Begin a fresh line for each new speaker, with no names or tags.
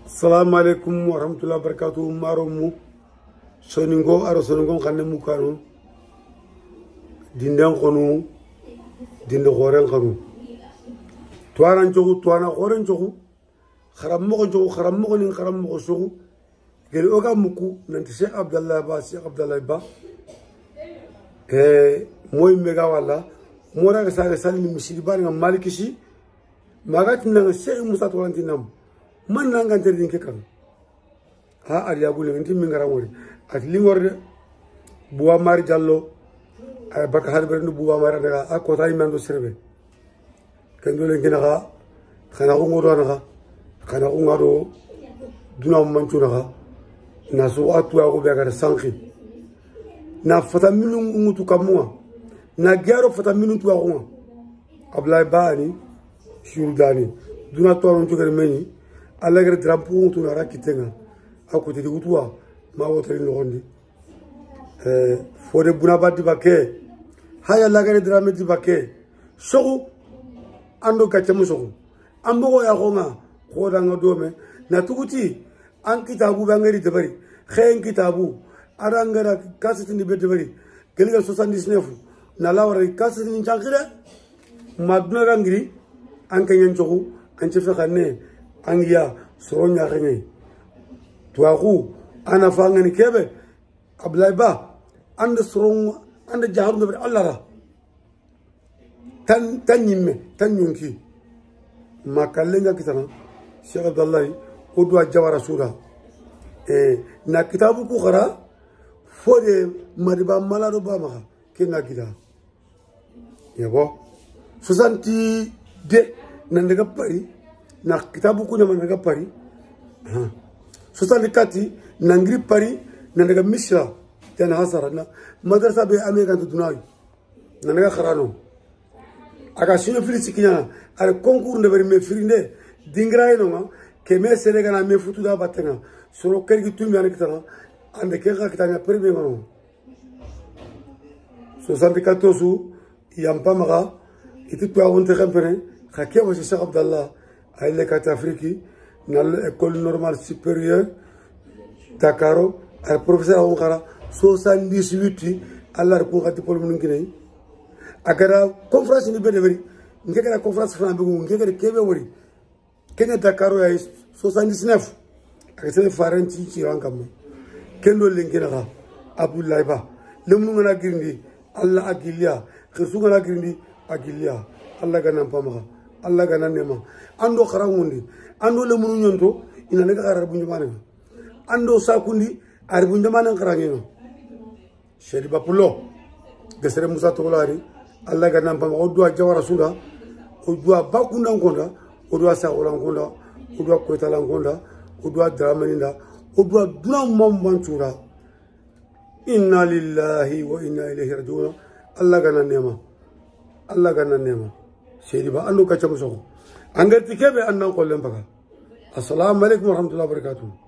السلام عليكم ورحمة الله وبركاته. مارمو سونينغو أرو سونينغو خانمو كانو ديندان خنو ديند غورن خنو تواران جوغو توانا غورن جوغو خرمو جوغو خرمو نين خرمو شوغو قال اوغا مكو نانت شيخ عبد الله با شيخ عبد الله با موي ميغا والا مورا ساغا سالني مسيدي بان مالكشي ماغات نان شيخ موسى تولانتينام man na ngan terdin ke kan ha ariya bule ngi min ngara wori at li ngorde buwa mari jallo ay baka har bernu buwa mari daga akko tay mando serbe ken dole ngina ga khana ko ngodo na khana ko ngado duna manchu na na so atu ko be ga sanki na fata minu ngutu kamwa na garo fata minu tu ko ablay bani shurdani duna to on jogere meni alla gara drampung tu nara kitenga aku tedi utua ma wotri londi fode buna badi bakke haya la gara drame di bakke sogu ando kachemu sogu ambo ya gonga khoda ngodome na tukuti an kitabu bangari debari khen kitabu arangara kasiti ni bedebari geliga 79 na lawara kasiti ni chankira maduna rangiri an kanyen sogu an chefe khane angia soronya kene tuaku ana fangani kebe ablayba ande soron ande jaharu be Allah tan yimme tan yunki makallenga kitana Sheikh Abdallah odwa jawara sura na kitabu ku khara fode mariba malado ba ma kenga gida yabo 60 de nandaga pari na kitabu kuna managa pari kati nangri pari nanaga misra tena hasara na madrasa be amerika dunai nanaga kharano aga sino filisi kinya ar concours de me firinde dingra eno ma ke me selega na me futu da batena soro kergi tumi an kitana ande ke ga kitana premier ngono 64 su yampa maga itu to awonte kampere khake wa Sheikh Abdallah Aile Kat Afriki, dans l'école normale supérieure, Dakaro, le professeur Aonkara, 78, Allah répond à tout le monde. Agara conférence ni bedeveri, ngekera conférence fana begu, ngekera kebe wori. Kenya Dakaro ya 79. Akese faranti ci rankam. Kendo lengena ga Abdullah ba. Lemu ngana girindi, Allah agilia, Khirsu ngana girindi, agilia. Allah ganam pamaga. Allah gana nema ando kharangundi ando le munu nyonto ina nega kharar bunju mana ando sakundi ar bunju mana kharangeno sheri bapulo gesere musa tolari Allah gana pam odwa jawara sura odwa bakunda ngonda odwa sa olangonda odwa kwetala ngonda odwa dramaninda odwa duna mombantura inna lillahi wa inna ilaihi rajiun Allah gana nema Seri ba ando kacamu sogo. Angger tikebe anang kolem baka. Assalamualaikum warahmatullahi wabarakatuh.